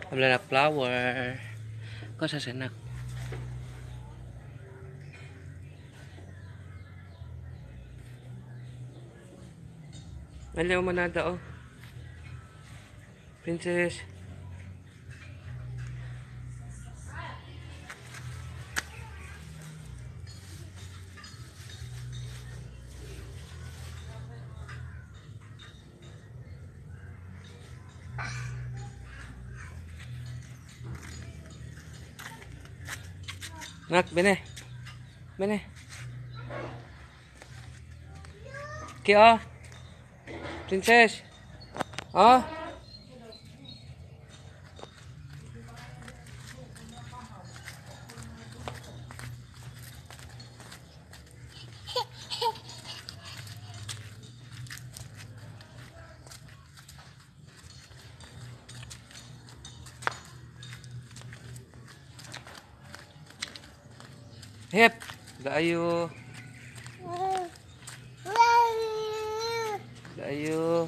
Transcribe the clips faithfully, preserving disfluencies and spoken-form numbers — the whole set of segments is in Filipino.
Wala na flower. Kau sa senak. Aliw manada oh. Princess. Nak, bene. Bene. Ki oh. Princess. Oh. Hep, dayo. Dayo.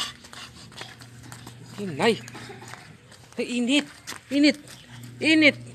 Inay. Ay, init. Init. Init.